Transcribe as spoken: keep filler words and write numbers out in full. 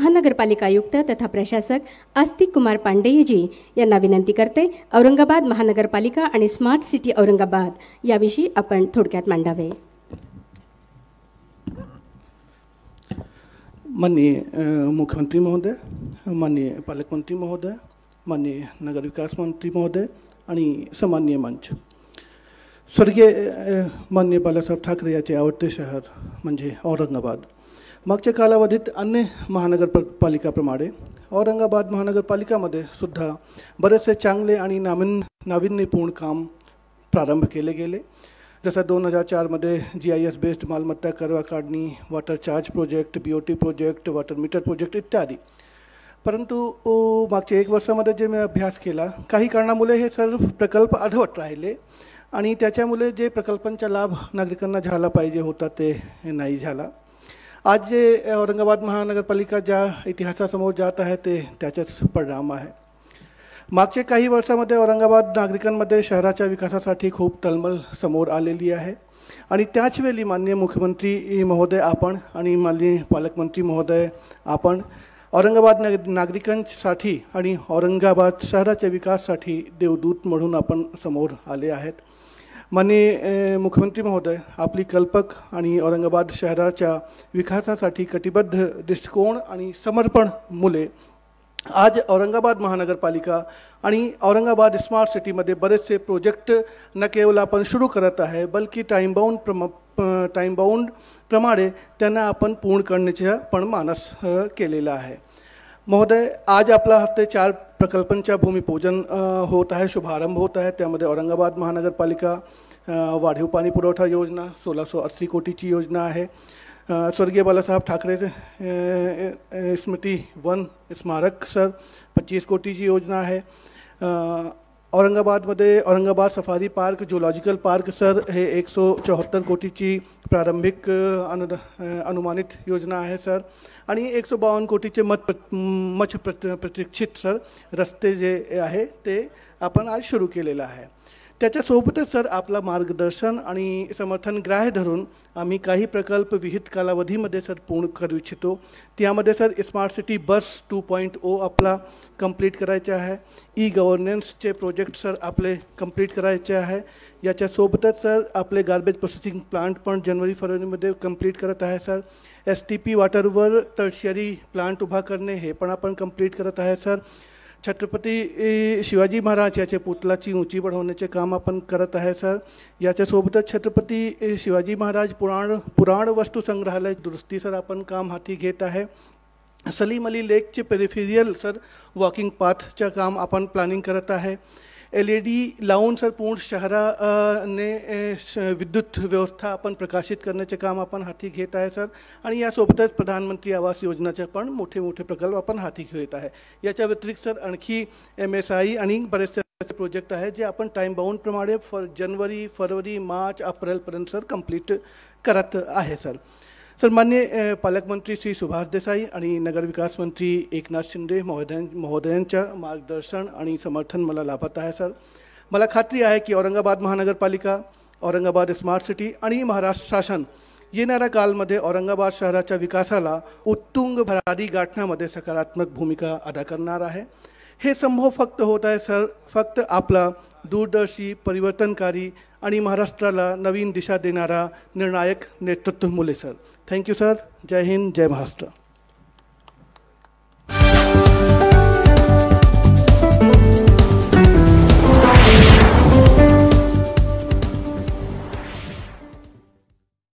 महानगरपालिका आयुक्त तथा प्रशासक आस्तिक कुमार पांडेय जी यांना विनंती करते, औरंगाबाद महानगरपालिका आणि स्मार्ट सिटी औरंगाबाद याविषयी आपण थोडक्यात मांडावे. माननीय मुख्यमंत्री महोदय, माननीय पालकमंत्री महोदय, माननीय नगर विकास मंत्री महोदय आणि सन्माननीय मंच. स्वर्गीय माननीय बाळासाहेब ठाकरे याचे आवडते शहर म्हणजे औरंगाबाद. मागच्या कालावधीत अन्य महानगरपालिकाप्रमाणे औरंगाबाद महानगरपालिकामध्ये सुद्धा बरेचसे चांगले आणि नाविन नाविन्यपूर्ण काम प्रारंभ केले गेले. जसं दोन हजार चारमध्ये जी आय एस बेस्ड मालमत्ता करवा काढणी, water charge project, B O T project, water meter project इत्यादी. परंतु मागच्या एक वर्षामध्ये जे मी अभ्यास केला, काही कारणामुळे हे सर्व प्रकल्प अर्धवट राहिले आणि त्याच्यामुळे जे प्रकल्पांचा लाभ नागरिकांना झाला पाहिजे होता ते नाही झाला. आज जे औरंगाबाद महानगरपालिका ज्या इतिहासासमोर जात आहे ते त्याचाच परिणाम आहे. मागच्या काही वर्षामध्ये औरंगाबाद नागरिकांमध्ये शहराच्या विकासासाठी खूप तळमळ समोर आलेली आहे आणि त्याचवेळी माननीय मुख्यमंत्री महोदय आपण आणि माननीय पालकमंत्री महोदय आपण औरंगाबाद नागरिकांसाठी आणि औरंगाबाद शहराच्या विकासासाठी देवदूत म्हणून आपण समोर आले आहेत. माननीय मुख्यमंत्री महोदय, आपली कल्पक आणि औरंगाबाद शहराच्या विकासासाठी कटिबद्ध दृष्टिकोन आणि समर्पण मुले आज औरंगाबाद महानगरपालिका आणि औरंगाबाद स्मार्ट सिटीमध्ये बरेचसे प्रोजेक्ट न केवळ आपण सुरू करत आहे, बल्कि टाईम बाउंड प्रम टाईम बाउंड प्रमाणे त्यांना आपण पूर्ण करण्याचा पण मानस केलेला आहे. महोदय, आज आपला हस्ते चार प्रकल्पांच्या भूमिपूजन होत आहे, शुभारंभ होत आहे. त्यामध्ये औरंगाबाद महानगरपालिका वाढीव पाणी पुरवठा योजना सोळा सौ अस्सी कोटीची योजना आहे. स्वर्गीय बाळासाहेब ठाकरे स्मृती वन स्मारक सर पच्चीस कोटीची योजना आहे. औरंगाबादमध्ये Aurangabad safari park zoological park sir हे एक सौ चौहत्तर कोटीची प्रारंभिक अनु अनुमानित योजना आहे सर. आणि एक सौ बावन्न कोटीचे मत मच प्रतीक्षित सर रस्ते जे आहे ते आपण आज सुरू केलेलं आहे. त्याच्यासोबतच सर आपला मार्गदर्शन आणि समर्थन ग्राह्य धरून आम्ही काही प्रकल्प विहित कालावधीमध्ये सर पूर्ण करू इच्छितो. त्यामध्ये sir smart city bus two point O आपला कंप्लीट करायचे आहे. ई गव्हर्नन्सचे प्रोजेक्ट सर आपले कंप्लीट करायचे आहे. याच्यासोबतच सर आपले गार्बेज प्रोसेसिंग प्लांट पण जानेवारी फरवरीमध्ये कंप्लीट करत आहे सर. एस टी पी वॉटरवर टर्शियरी प्लांट उभा करणे हे पण आपण कंप्लीट करत आहे सर. छत्रपती शिवाजी महाराज याचे पुतळाची उंची वाढवण्याचे काम आपण करत आहे सर. याच्यासोबतच छत्रपती शिवाजी महाराज पुराण पुराण वस्तू संग्रहालय दुरुस्ती सर आपण काम हाती घेत आहे. सलीम अली लेकचे पेरिफेरियल सर वॉकिंग पाथचं काम आपण प्लॅनिंग करत आहे. एल ई डी लावून सर पूर्ण शहराने विद्युत व्यवस्था आपण प्रकाशित करण्याचे काम आपण हाती घेत आहे सर. आणि यासोबतच प्रधानमंत्री आवास योजनेचे पण मोठे मोठे प्रकल्प आपण हाती घेत आहे. याच्या व्यतिरिक्त सर आणखी एम एस आय आणि बरेचसे प्रोजेक्ट आहे जे आपण टाईम बाउंड प्रमाणे फर जानेवारी फरवरी मार्च अप्रैलपर्यंत सर कंप्लीट करत आहे सर. सर माननीय पालकमंत्री श्री सुभाष देसाई आणि नगरविकास मंत्री एकनाथ शिंदे महोदय महोदयांच्या मार्गदर्शन आणि समर्थन मला लाभत आहे सर. मला खात्री आहे की औरंगाबाद महानगरपालिका, औरंगाबाद स्मार्ट सिटी आणि महाराष्ट्र शासन येणाऱ्या काळामध्ये औरंगाबाद शहराच्या विकासाला उत्तुंग भरारी गाठण्यामध्ये सकारात्मक भूमिका अदा करणार आहे. हे संभव फक्त होत आहे सर फक्त आपला दूरदर्शी, परिवर्तनकारी आणि महाराष्ट्राला नवीन दिशा देणारा निर्णायक नेतृत्व मुले सर. Thank you sir. जय हिंद, जय महाराष्ट्र.